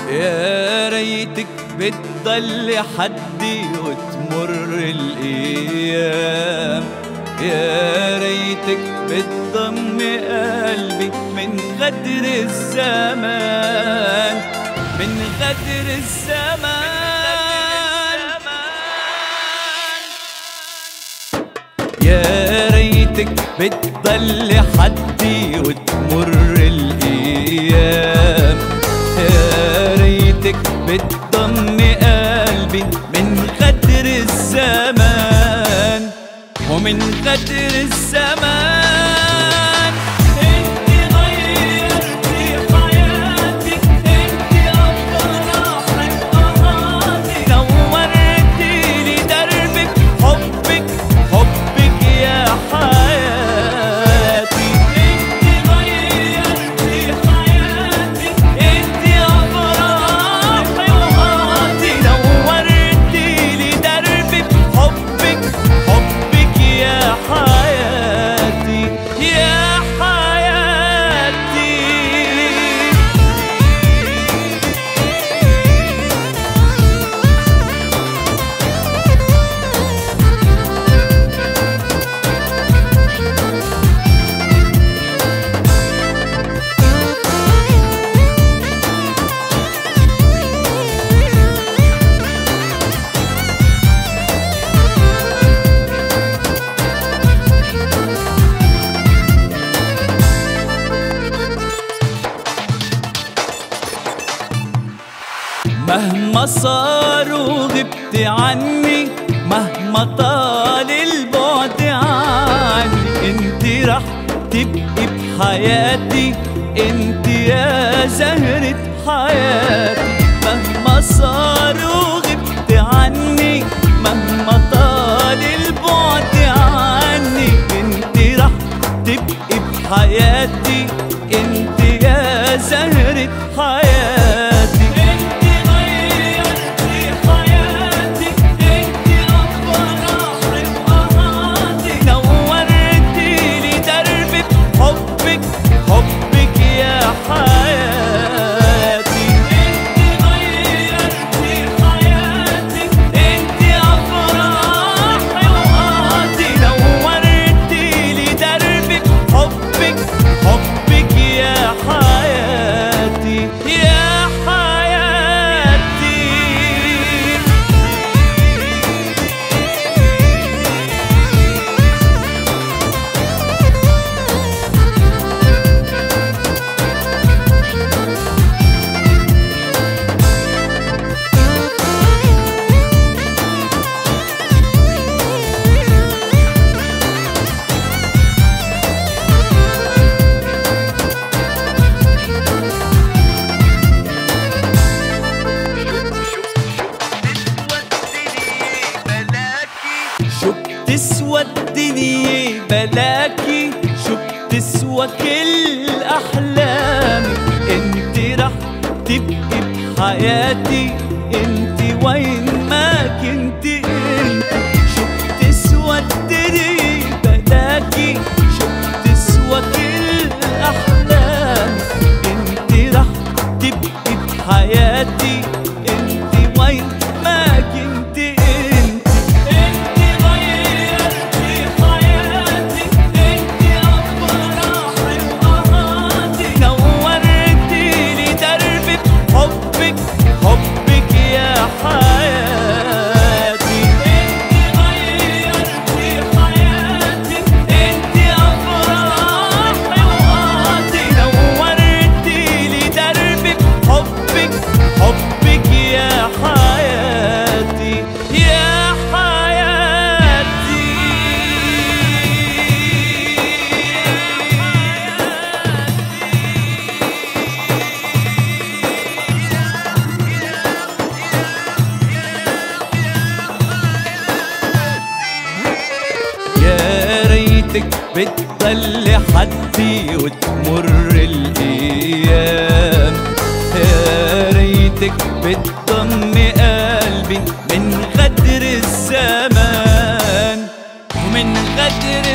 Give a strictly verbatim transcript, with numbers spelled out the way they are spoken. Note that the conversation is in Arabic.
يا ريتك بتضل حدي وتمر الأيام، يا ريتك بتضم قلبي من غدر الزمان، من غدر الزمان. يا ريتك بتضل حدي وتمر الأيام، يا ريتك بتضم قلبي من غدر الزمان، ومن غدر الزمان. انت غيرتي حياتي، انت افراحي وقهاتي، نورتي لي دربك حبك حبك يا حياتي. انت غيرتي حياتي، انت افراحي وقهاتي، نورتي لي دربك حبك حبك يا حياتي يا حياتي. مهما صار وغبت عني، مهما طال البعد عني، انت رح تبقي بحياتي، انت يا زهرة حياتي. مهما صار وغبت عني، مهما طال البعد عني، انت رح تبقي بحياتي، انت يا زهرة حياتي. حبك يا حياتي. انت غيرتي حياتي، انت افراحي وقهاتي، نورتي لي دربك حبك حبك يا حياتي يا حياتي. شو بتسوى الدنيا بلاكي، شو بتسوى كل أحلامي، انت رح تبقي بحياتي، انت وين ما كنتي انت. شو بتسوى الدنيا بلاكي، شو بتسوى كل أحلامي، انت رح تبقي بحياتي، انت وين ما كنتي انت. حبك يا حياتي. انت غيرتي حياتي، انت افراحي وقهاتي، نورتي لي دربك حبك حبك يا حياتي يا حياتي. بتضل حدي وتمر الأيام، يا ريتك بتضم قلبي من غدر الزمان، ومن غدر